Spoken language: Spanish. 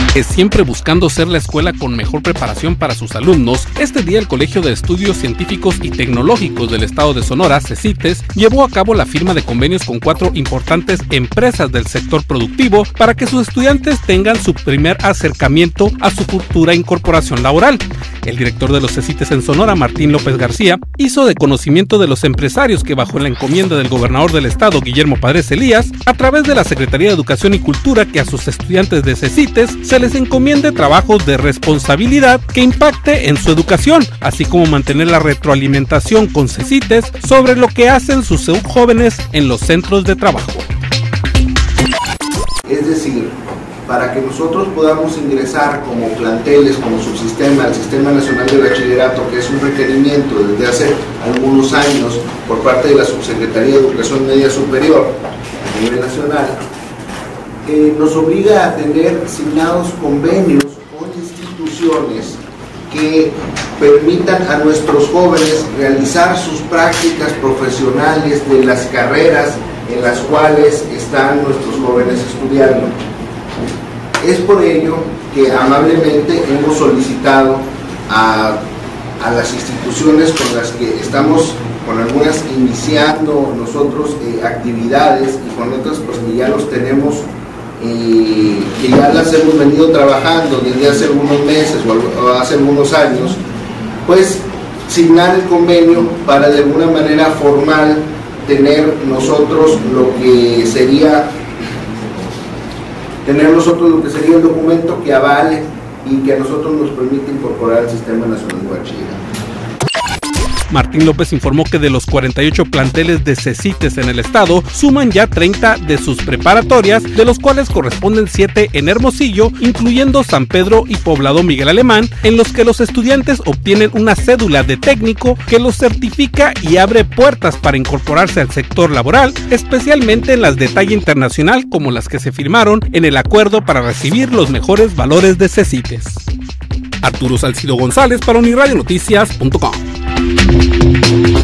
Siempre buscando ser la escuela con mejor preparación para sus alumnos, este día el Colegio de Estudios Científicos y Tecnológicos del Estado de Sonora, CECITES, llevó a cabo la firma de convenios con 4 importantes empresas del sector productivo para que sus estudiantes tengan su primer acercamiento a su futura incorporación laboral. El director de los CECITES en Sonora, Martín López García, hizo de conocimiento de los empresarios que, bajo la encomienda del gobernador del estado, Guillermo Padres Elías, a través de la Secretaría de Educación y Cultura, que a sus estudiantes de CECITES se les encomiende trabajos de responsabilidad que impacte en su educación, así como mantener la retroalimentación con CECITES sobre lo que hacen sus jóvenes en los centros de trabajo. Es decir, para que nosotros podamos ingresar como planteles, como subsistema al Sistema Nacional de Bachillerato, que es un requerimiento desde hace algunos años por parte de la Subsecretaría de Educación Media Superior a nivel nacional, nos obliga a tener signados convenios con instituciones que permitan a nuestros jóvenes realizar sus prácticas profesionales de las carreras en las cuales están nuestros jóvenes estudiando. Es por ello que amablemente hemos solicitado a las instituciones con las que estamos, con algunas iniciando nosotros actividades y con otras pues que ya los tenemos, que ya las hemos venido trabajando desde hace algunos meses o hace algunos años, pues signar el convenio para de alguna manera formal tener nosotros lo que sería el documento que avale y que a nosotros nos permite incorporar al Sistema Nacional de Bachillerato. Martín López informó que de los 48 planteles de CECITES en el estado, suman ya 30 de sus preparatorias, de los cuales corresponden 7 en Hermosillo, incluyendo San Pedro y Poblado Miguel Alemán, en los que los estudiantes obtienen una cédula de técnico que los certifica y abre puertas para incorporarse al sector laboral, especialmente en las de talla internacional como las que se firmaron en el acuerdo para recibir los mejores valores de CECITES. Arturo Salcido González para Uniradionoticias.com.